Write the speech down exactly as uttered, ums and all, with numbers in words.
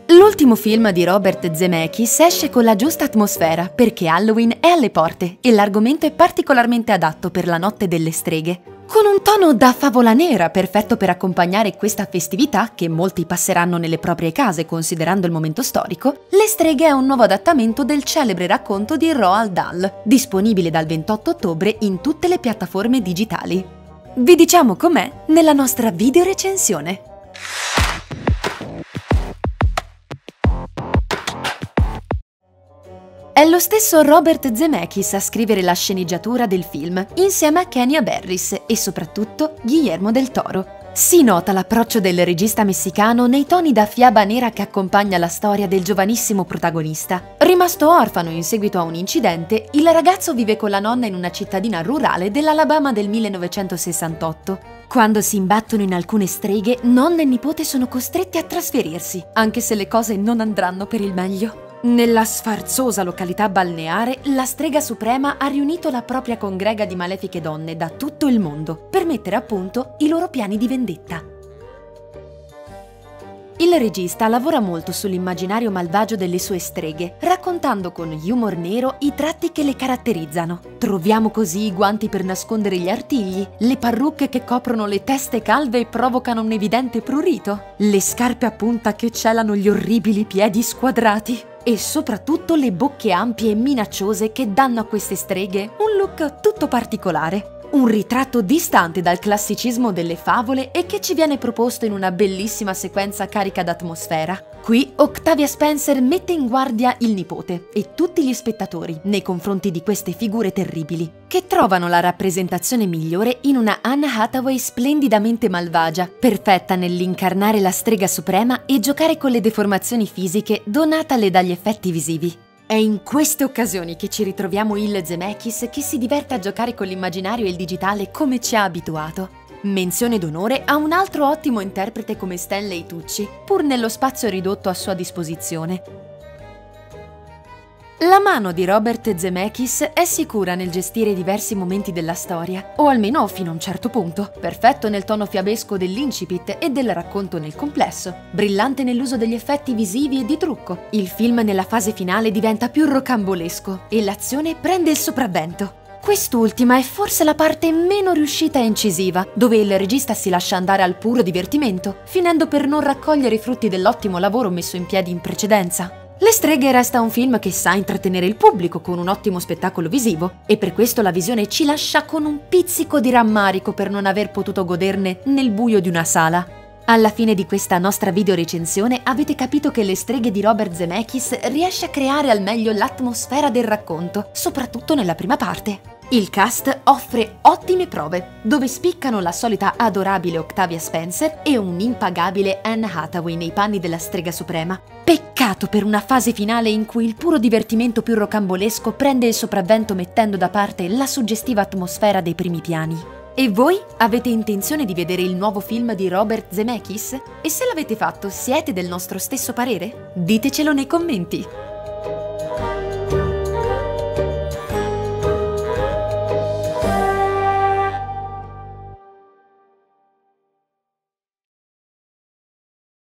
L'ultimo film di Robert Zemeckis esce con la giusta atmosfera perché Halloween è alle porte e l'argomento è particolarmente adatto per la notte delle streghe. Con un tono da favola nera perfetto per accompagnare questa festività che molti passeranno nelle proprie case considerando il momento storico, Le streghe è un nuovo adattamento del celebre racconto di Roald Dahl, disponibile dal ventotto ottobre in tutte le piattaforme digitali. Vi diciamo com'è nella nostra video recensione. È lo stesso Robert Zemeckis a scrivere la sceneggiatura del film, insieme a Kenya Barris e soprattutto Guillermo del Toro. Si nota l'approccio del regista messicano nei toni da fiaba nera che accompagna la storia del giovanissimo protagonista. Rimasto orfano in seguito a un incidente, il ragazzo vive con la nonna in una cittadina rurale dell'Alabama del millenovecentosessantotto. Quando si imbattono in alcune streghe, nonna e nipote sono costretti a trasferirsi, anche se le cose non andranno per il meglio. Nella sfarzosa località balneare, la strega suprema ha riunito la propria congrega di malefiche donne da tutto il mondo per mettere a punto i loro piani di vendetta. Il regista lavora molto sull'immaginario malvagio delle sue streghe, raccontando con humor nero i tratti che le caratterizzano. Troviamo così i guanti per nascondere gli artigli, le parrucche che coprono le teste calve e provocano un evidente prurito, le scarpe a punta che celano gli orribili piedi squadrati e soprattutto le bocche ampie e minacciose che danno a queste streghe un look tutto particolare. Un ritratto distante dal classicismo delle favole e che ci viene proposto in una bellissima sequenza carica d'atmosfera. Qui Octavia Spencer mette in guardia il nipote e tutti gli spettatori nei confronti di queste figure terribili, che trovano la rappresentazione migliore in una Anne Hathaway splendidamente malvagia, perfetta nell'incarnare la strega suprema e giocare con le deformazioni fisiche donatale dagli effetti visivi. È in queste occasioni che ci ritroviamo il Zemeckis che si diverte a giocare con l'immaginario e il digitale come ci ha abituato. Menzione d'onore a un altro ottimo interprete come Stanley Tucci, pur nello spazio ridotto a sua disposizione. La mano di Robert Zemeckis è sicura nel gestire diversi momenti della storia, o almeno fino a un certo punto, perfetto nel tono fiabesco dell'incipit e del racconto nel complesso, brillante nell'uso degli effetti visivi e di trucco. Il film nella fase finale diventa più rocambolesco e l'azione prende il sopravvento. Quest'ultima è forse la parte meno riuscita e incisiva, dove il regista si lascia andare al puro divertimento, finendo per non raccogliere i frutti dell'ottimo lavoro messo in piedi in precedenza. Le streghe resta un film che sa intrattenere il pubblico con un ottimo spettacolo visivo e per questo la visione ci lascia con un pizzico di rammarico per non aver potuto goderne nel buio di una sala. Alla fine di questa nostra video recensione avete capito che Le streghe di Robert Zemeckis riesce a creare al meglio l'atmosfera del racconto, soprattutto nella prima parte. Il cast offre ottime prove, dove spiccano la solita adorabile Octavia Spencer e un'impagabile Anne Hathaway nei panni della strega suprema. Peccato per una fase finale in cui il puro divertimento più rocambolesco prende il sopravvento mettendo da parte la suggestiva atmosfera dei primi piani. E voi avete intenzione di vedere il nuovo film di Robert Zemeckis? E se l'avete fatto, siete del nostro stesso parere? Ditecelo nei commenti!